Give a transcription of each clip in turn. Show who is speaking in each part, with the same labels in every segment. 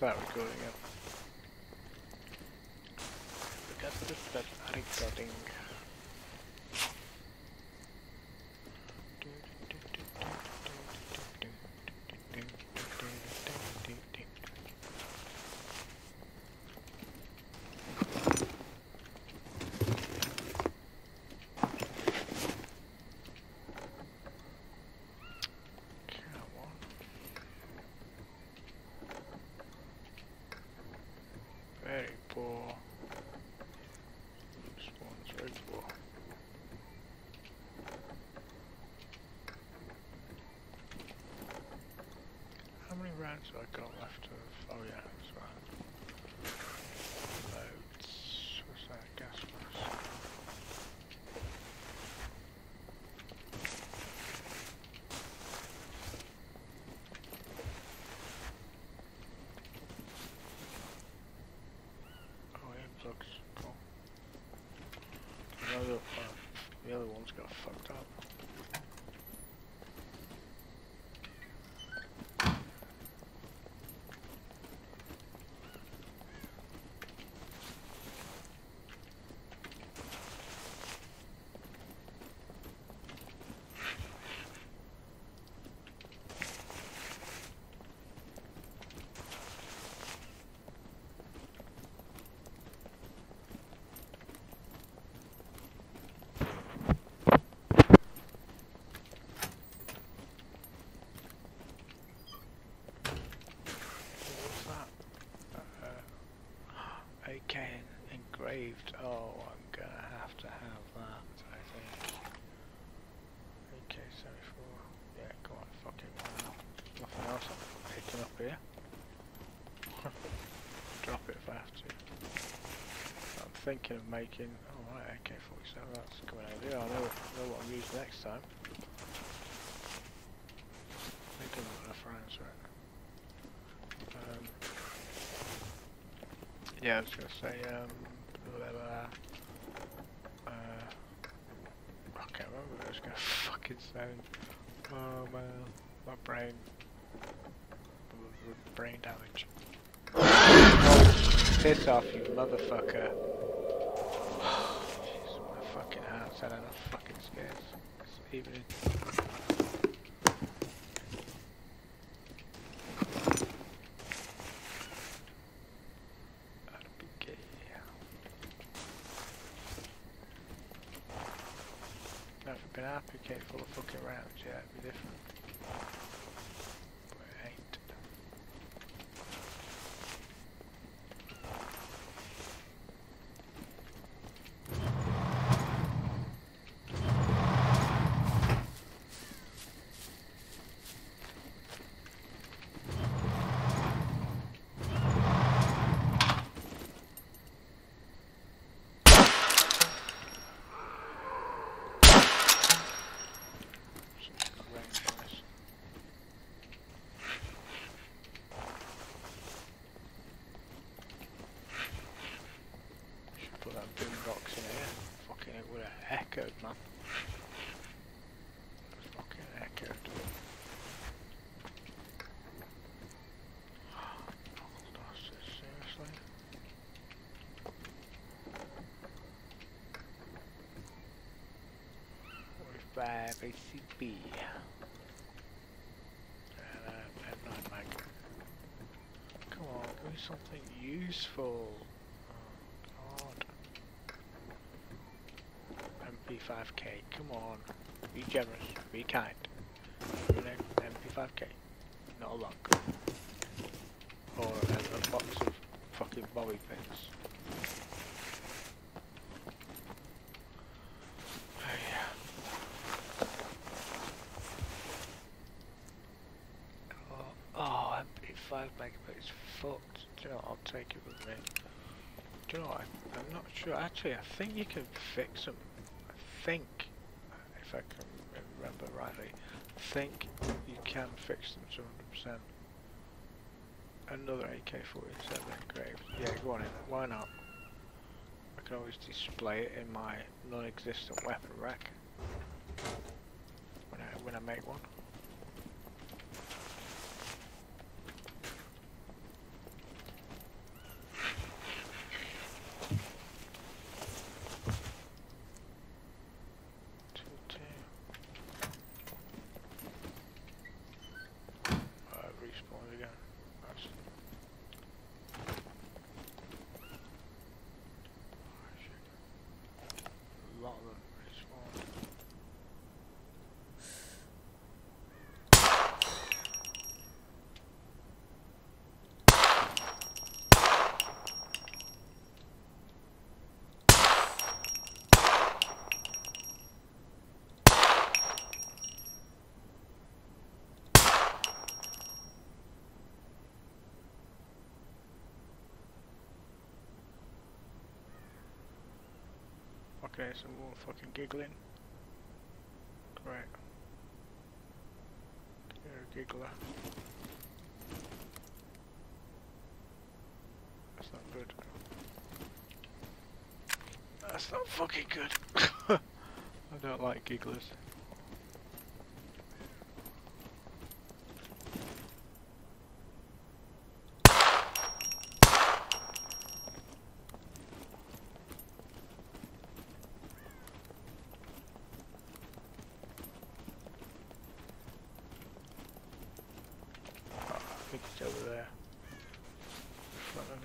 Speaker 1: start recording again. Forget to start recording. Very poor. Spawn's very poor. How many rounds have I got left of? Oh yeah, that's right. Loads. What's that? Gas mask. Looks cool. The other one's got fucked up. AK engraved. Oh, I'm gonna have to have that, I think. AK-74. Yeah, go on, fucking why not? Nothing else I'm picking up here. Drop it if I have to. I'm thinking of making. Oh right, AK-47. That's coming out here. I know what I'm using next time. I think I'm got enough rounds for it. Yeah, I was gonna say, I can't remember what I was gonna fucking sound. Oh man, my brain damage. Oh, piss off, you motherfucker. Jeez, my fucking heart's had enough fucking scares. It's evening. Been happy, full of fucking rounds, yeah, it'd be different. But it ain't. Put that boombox in here. Fucking it would have echoed, man. Fucking echoed. Seriously? 45 ACP. And M9 mag. Come on, give me something useful. MP5K, come on, be generous, be kind. MP5K, not a lot. Or a box of fucking bobby pins. Oh yeah. Oh, MP5 megabytes fucked. Do you know what, I'll take it with me. Do you know what, I'm not sure. Actually, I think you can fix them. I think, if I can remember rightly, I think you can fix them to 100%. Another AK-47 engraved. Yeah, go on in. Why not? I can always display it in my non-existent weapon rack when I make one. Okay, so more fucking giggling. Great. You're a giggler. That's not good. That's not fucking good. I don't like gigglers. I think it's over there. In front of me.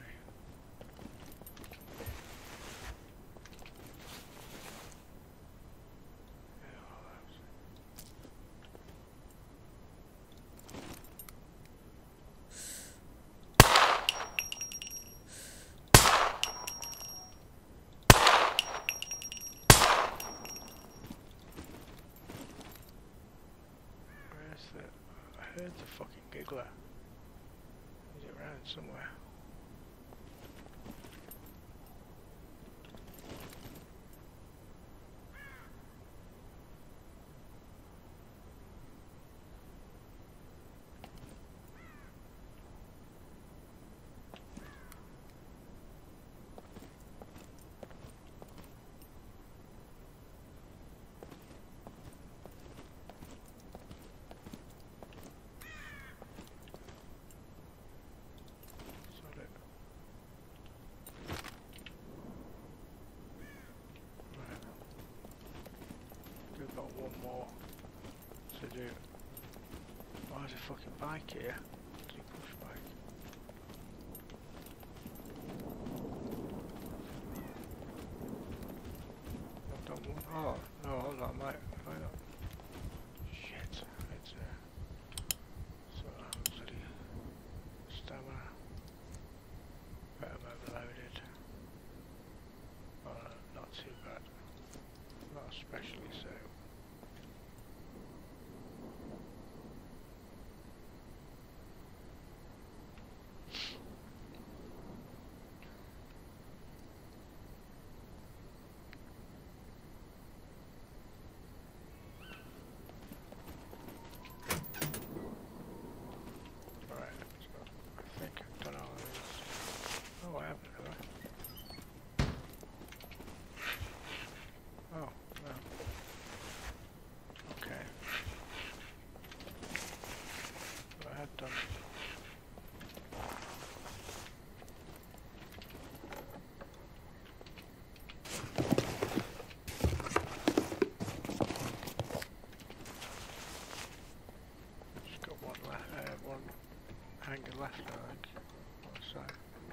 Speaker 1: Where's the... I heard the fucking giggler. Is it around somewhere? One more to do. Oh, there's a fucking bike here. Do you push bike? I've done one. Oh, no, hold on, might not. Shit, it's so bloody stamina. Better overloaded. Oh, not too bad. Not especially so. Hanger left, I think. What side?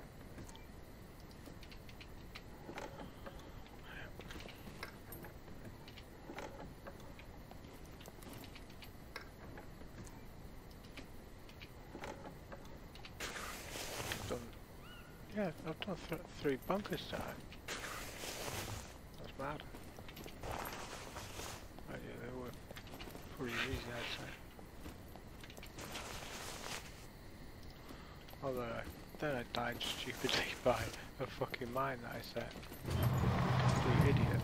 Speaker 1: Yeah, I've done 3 bunkers tonight. That's mad. But yeah, they were pretty easy, I'd say. Although then I died stupidly by a fucking mine that I set. Complete idiot.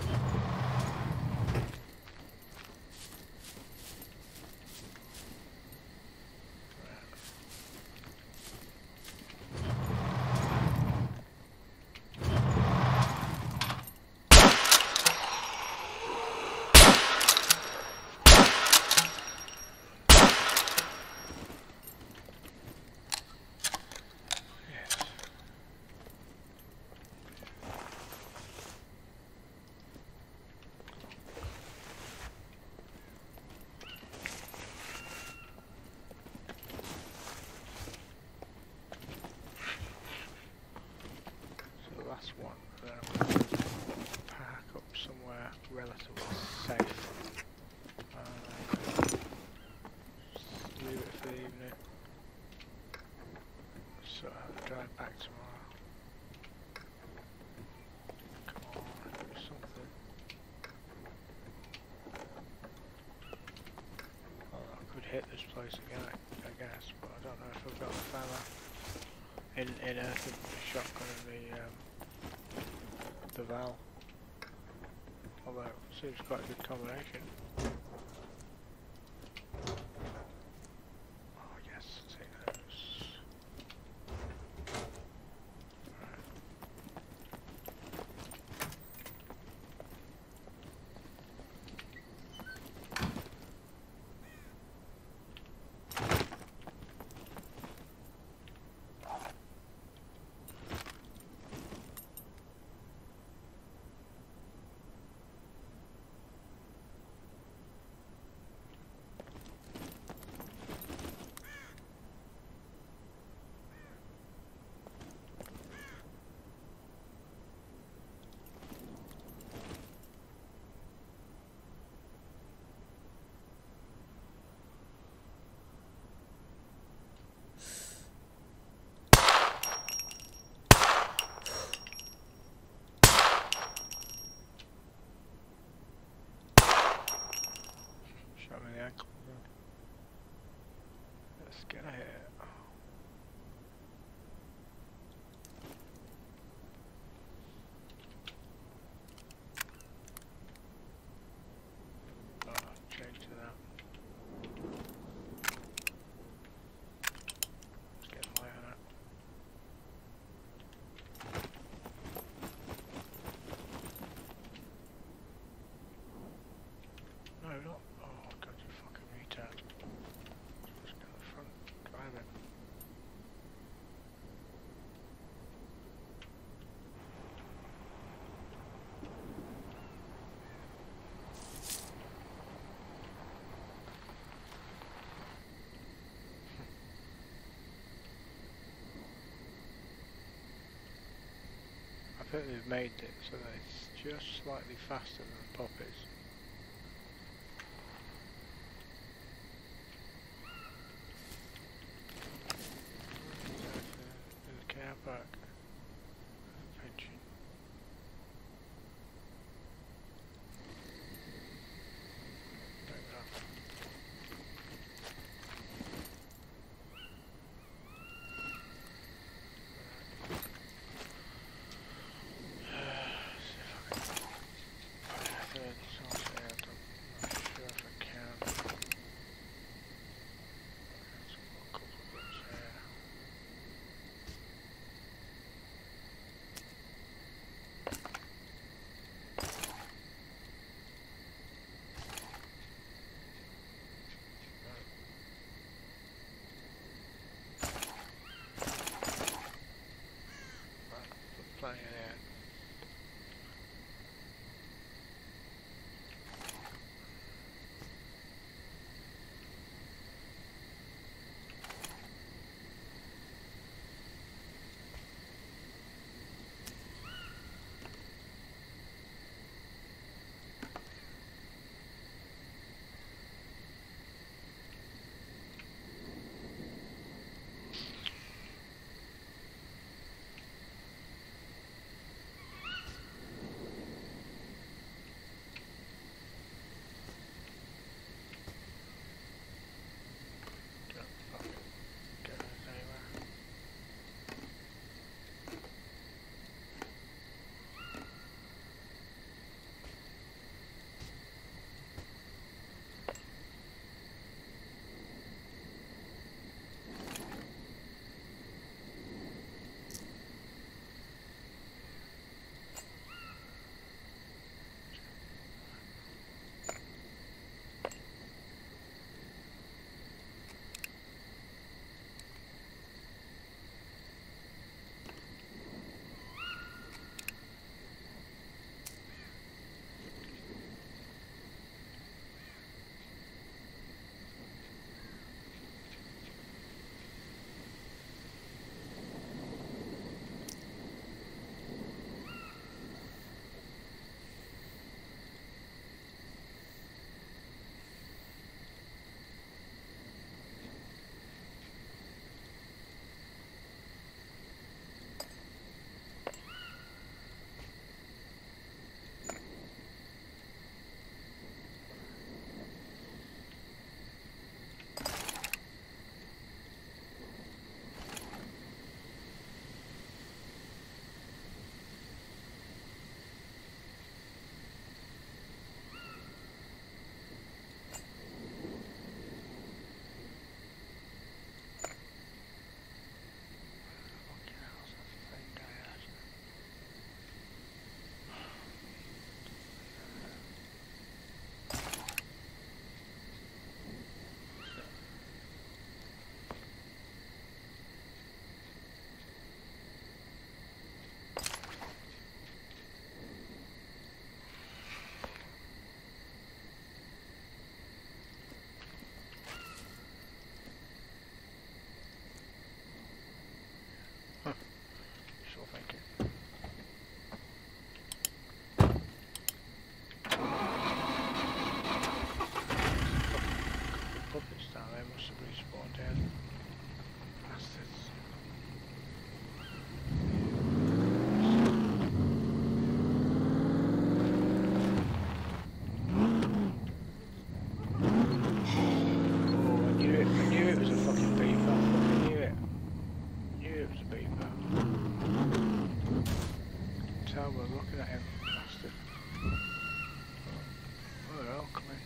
Speaker 1: Relatively safe. Leave it for the evening. So I'll drive back tomorrow. Come on, do something. Well, I could hit this place again, I guess, but I don't know if I've got the fella in the shotgun and the valve. Although it seems quite a good combination. Oh yes, take those. Shot me in the ankle. Let's get out of here. Change to that. Let's get high on that. No, not. Oh god, you fucking retard. Just go to the front, drive it. I think they've made it so that it's just slightly faster than the poppies. There's a car park. Pension. Take that. Plenty there. Oh, we're looking at him, bastard. Oh, they're all coming.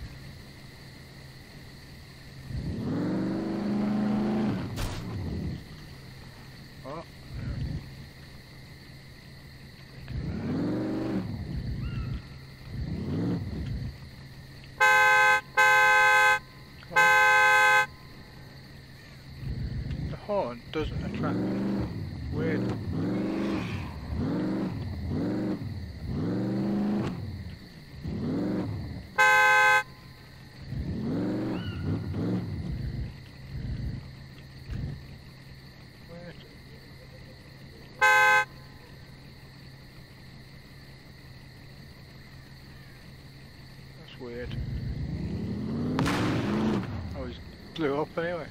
Speaker 1: Oh. The horn doesn't attract me. Weird. That's weird. Oh, he's blew up anyway.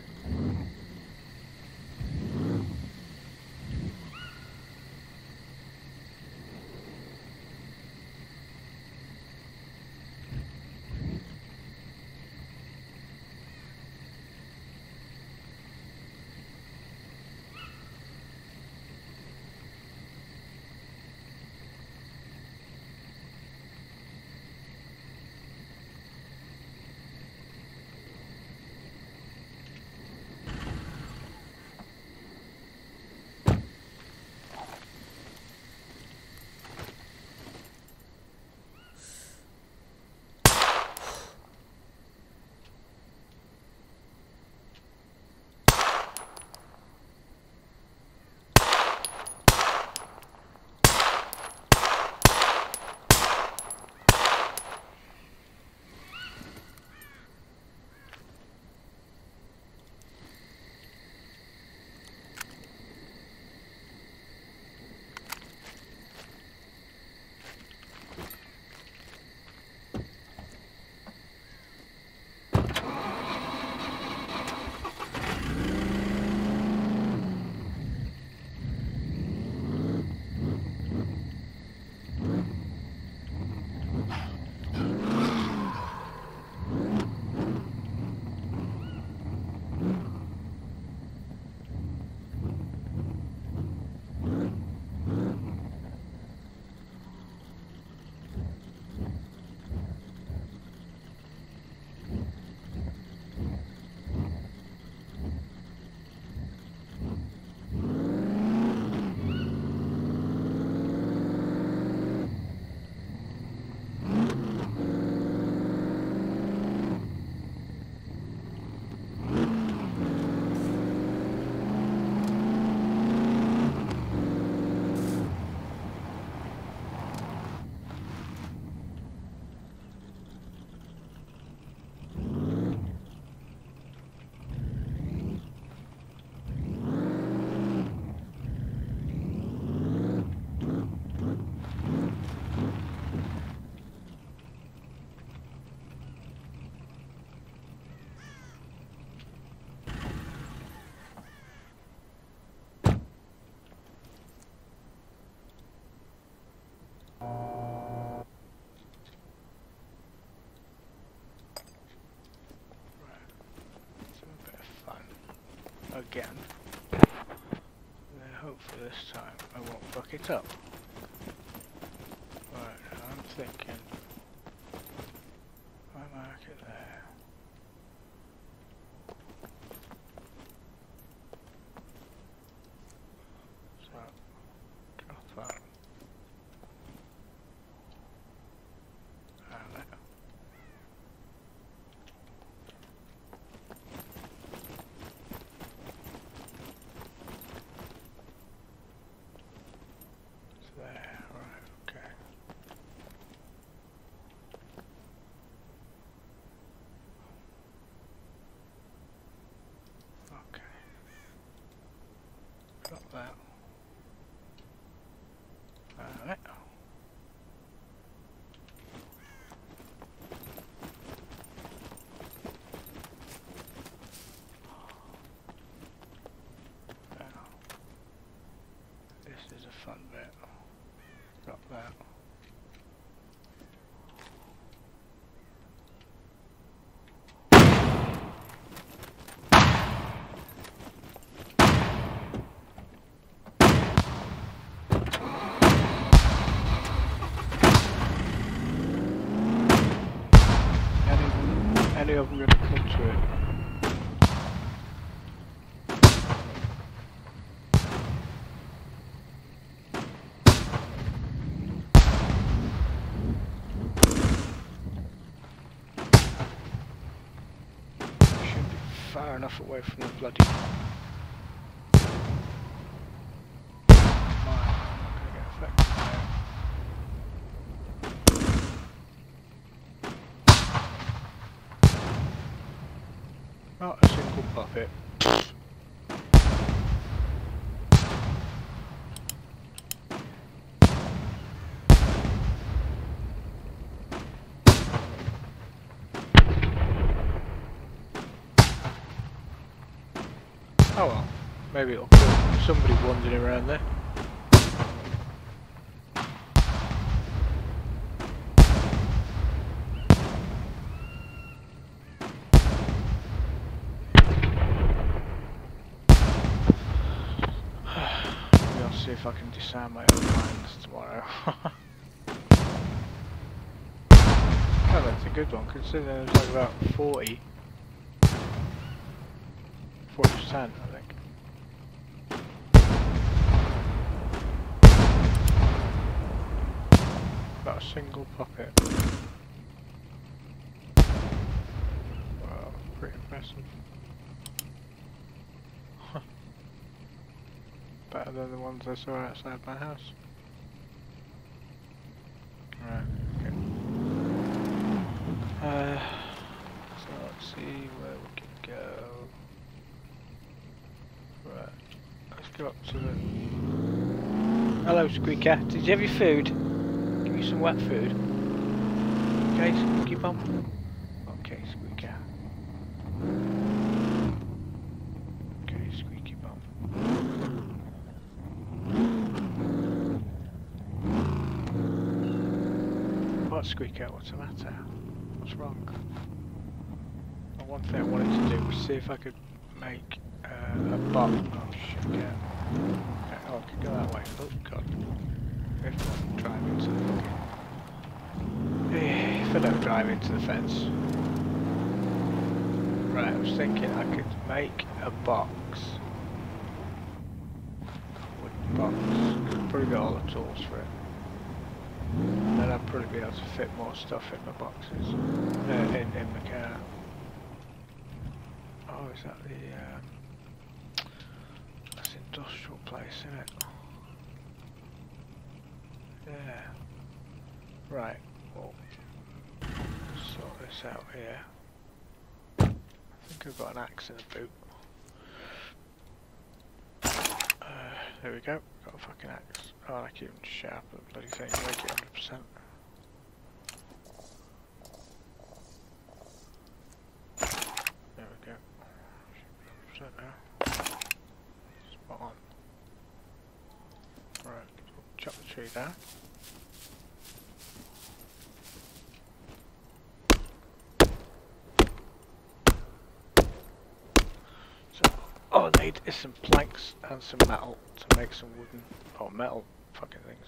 Speaker 1: Again. And then hopefully this time I won't fuck it up. Right, I'm thinking I mark it there. So drop that. And there. Got that. Alright. Now, this is a fun bit. Got that. any of them going to come to it? Should be far enough away from the bloody... Mine. Not going to get affected there. Not a single puppet. Oh well, maybe it'll kill somebody wandering around there. Maybe I'll see if I can disarm my own mines tomorrow. Oh, that's a good one, considering there's like about 40%, I think. About a single puppet. Wow, pretty impressive. Better than the ones I saw outside my house. Right, okay. So let's see where we can go. Right, let's go up to the... Hello Squeaker, did you have your food? Give you some wet food. Okay, Squeaky Bum? Okay, Squeaker. Okay, Squeaky Bum. What, Squeaker? What's the matter? What's wrong? Well, one thing I wanted to do was see if I could make a bot. Oh shit, yeah. Okay, oh, I could go that way. Oh god. If I don't drive into the if I don't drive into the fence. Right, I was thinking I could make a box. Wooden box. Could probably get all the tools for it. And then I'd probably be able to fit more stuff in the boxes. In the car. Oh, is that the that's the industrial place, isn't it? Yeah. Right, well, sort this out here. I think I've got an axe in the boot. There we go, got a fucking axe. Oh, I keep it sharp, the bloody thing, make it 100%. There we go. Should be 100% now. Spot on. Right, we'll chop the tree down. So, all I need is some planks and some metal to make some wooden, or metal fucking things.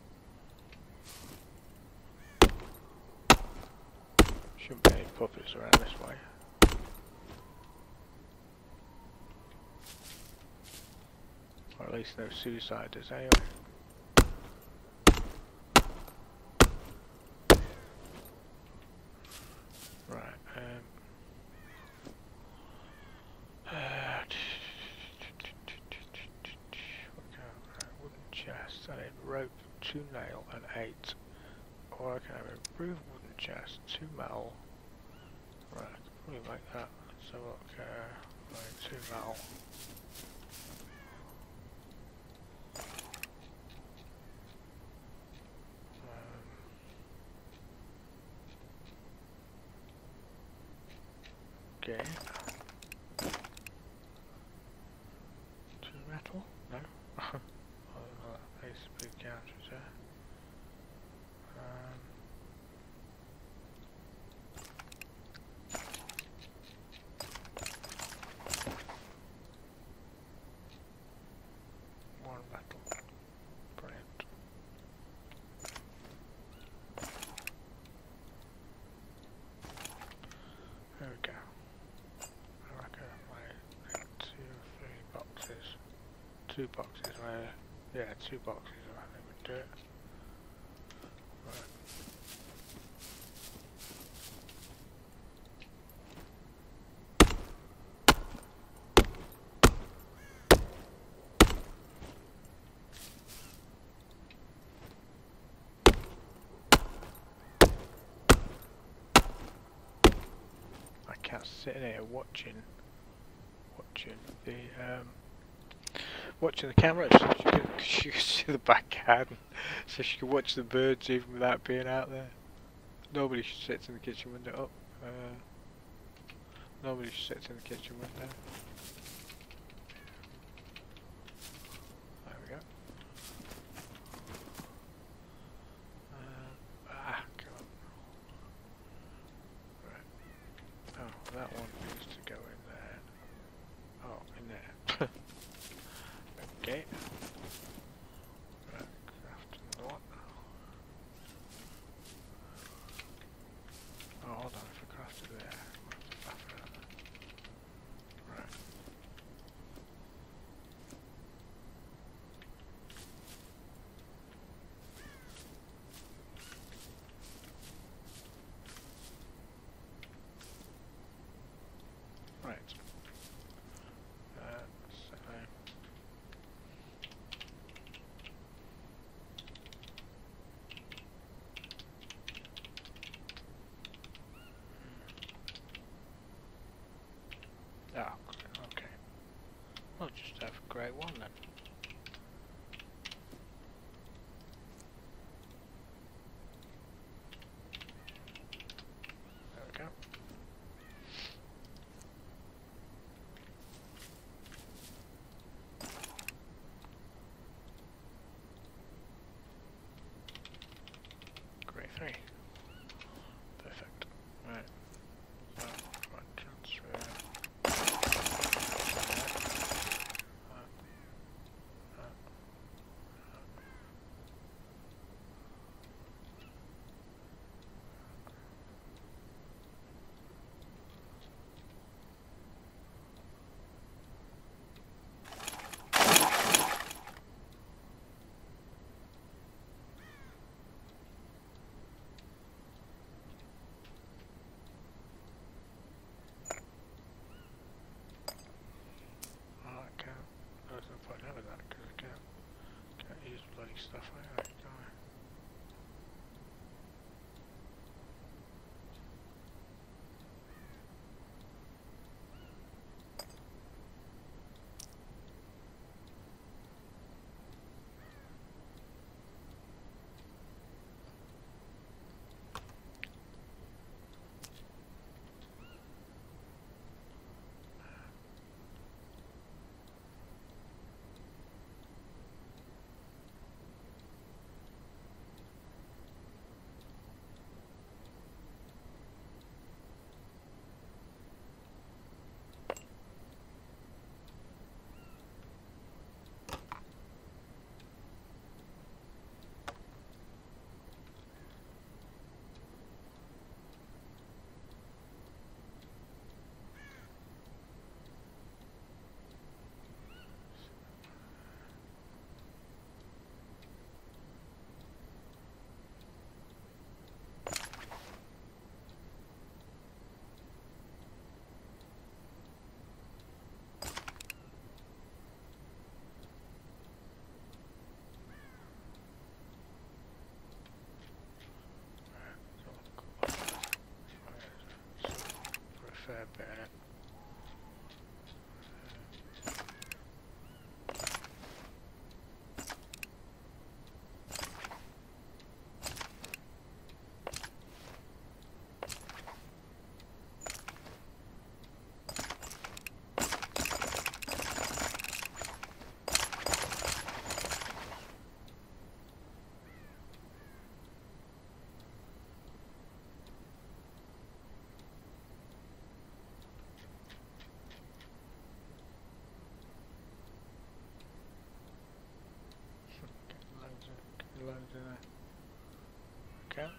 Speaker 1: Shouldn't be any puppets around this way. Or at least no suiciders anyway. Right, wooden chest, I need rope, 2 nail and 8. Or I can have a improved wooden chest, 2 metal. Right, I can probably make that. So look, right, 2 metal. Okay. 2 metal? No. Ace of big counters there. One metal. Brilliant. There we two boxes where, yeah, two boxes I think would do it. Right. My cat's sitting here watching the watching the camera, so she can see the back garden, so she can watch the birds even without being out there. Nobody sits in the kitchen window. Oh, nobody sits in the kitchen window. There we go. Come on. Right. Oh, that one needs to go in there. Oh, in there. Okay. Right, craft what? Oh, hold on, if I craft it there. Right. Right. Ah, okay. I'll just have a great one then. There we go. Grade 3. Perfect. Right. Transfer. Stuff like that, don't I? Fair bit in it. Loads in there. Okay.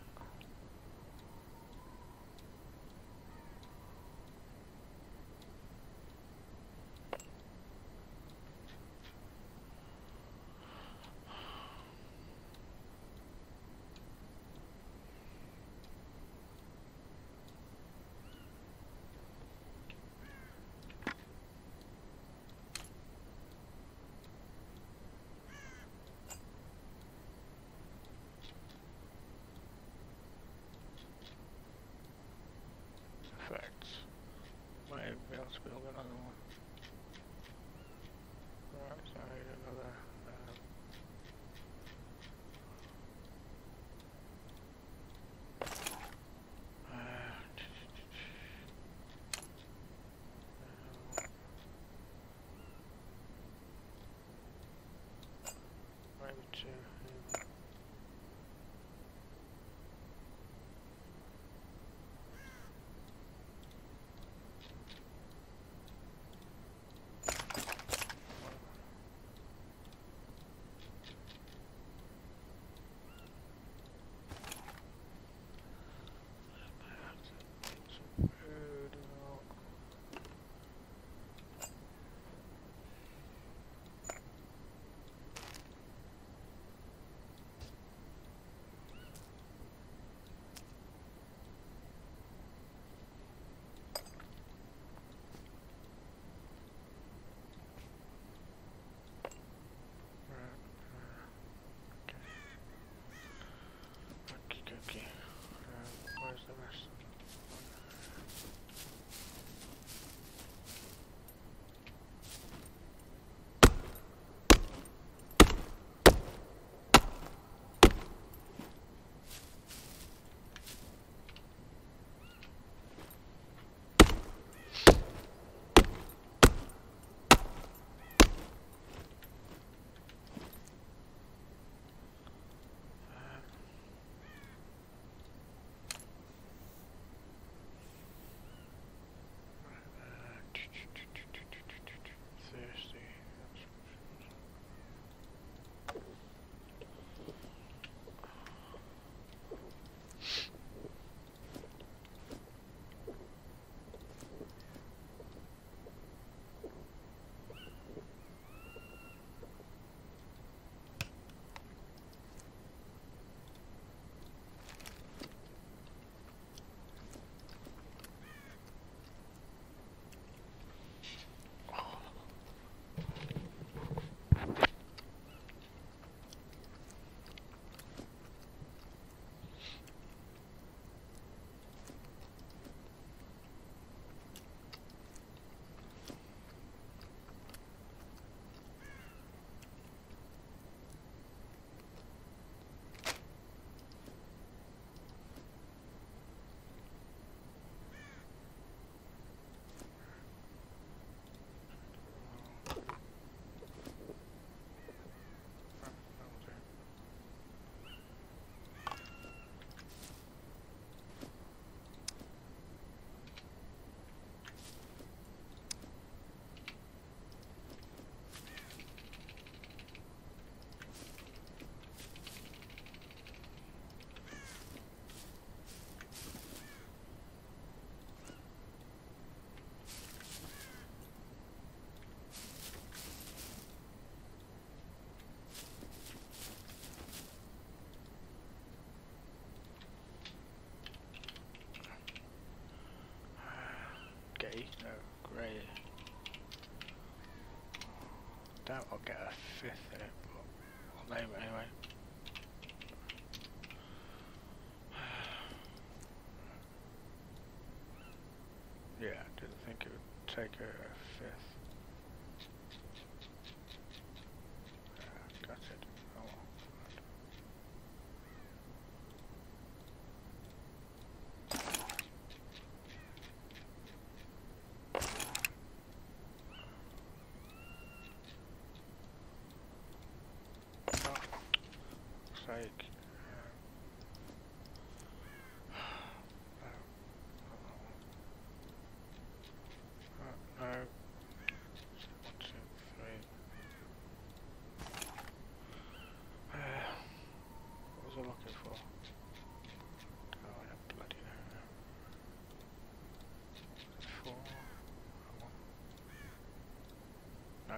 Speaker 1: grey. No, grey. Doubt I'll get a 5th in it, but I'll name it anyway. Yeah, I didn't think it would take a 5th. Got it. Oh well. Sake. No. 1, 2, 3. What was I looking for? Oh, I don't bloody know. 4. No.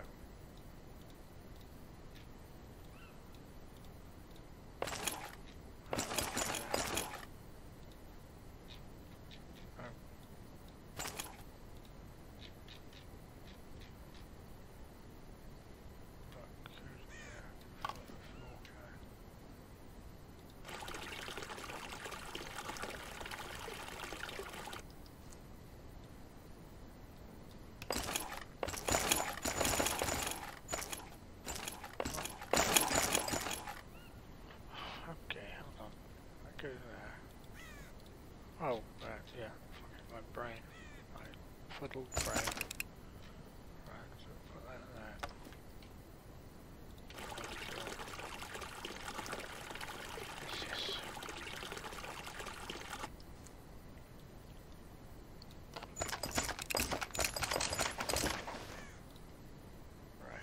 Speaker 1: Oh, right, yeah, fucking my brain, my fuddled brain. Right, so put that there. Yes. Right.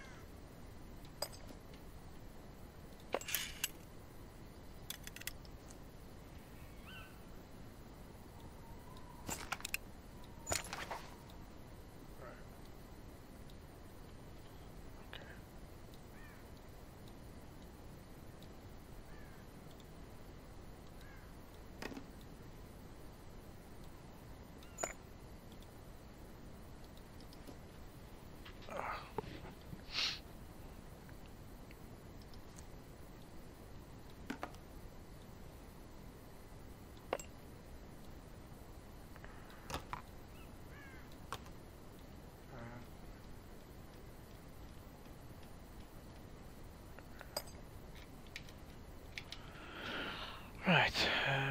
Speaker 1: Right, let's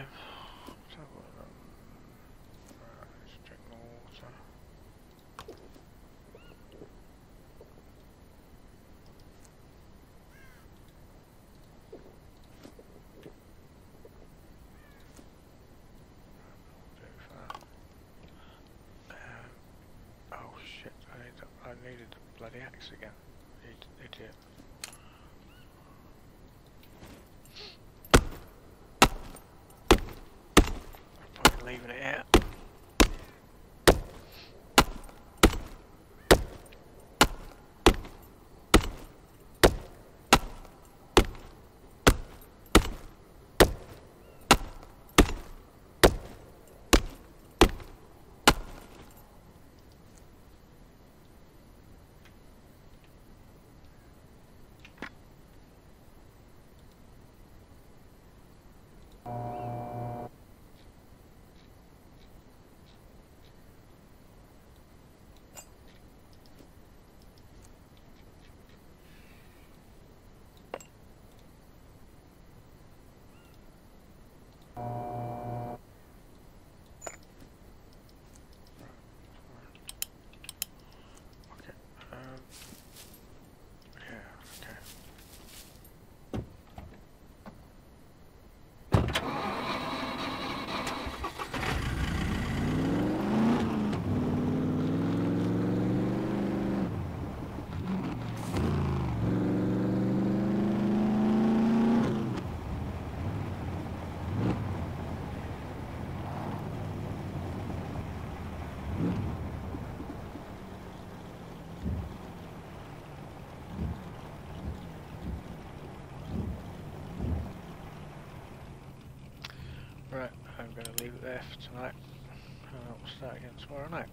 Speaker 1: drink more water. Oh shit, I needed the bloody axe again. Idiot. Leaving it out. Right, I'm going to leave it there for tonight, and I'll start again tomorrow night.